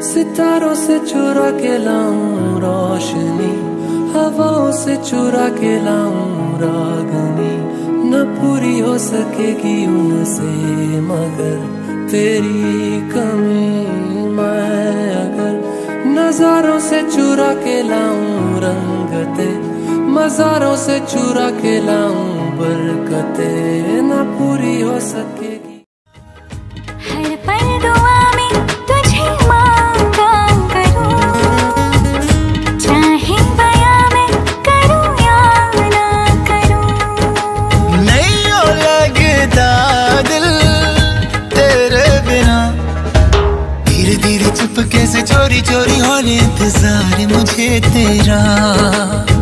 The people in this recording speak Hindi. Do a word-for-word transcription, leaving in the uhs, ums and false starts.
सितारों से चुरा के लाऊं रोशनी, हवाओं से चुरा के लाऊं रागनी। न पूरी हो सकेगी उनसे मगर तेरी कमी। मैं अगर नजारों से चुरा के लाऊं रंगते, मज़ारों से चुरा के लाऊं बरकते, न पूरी हो सकेगी। हर पल दुआ में तुझे मांगा करूं, चाहे बयां में करूं या ना करूं। नहीं हो लगता दिल तेरे बिना, धीरे धीरे चुपके से चोरी चोरी हो इंतजार मुझे तेरा।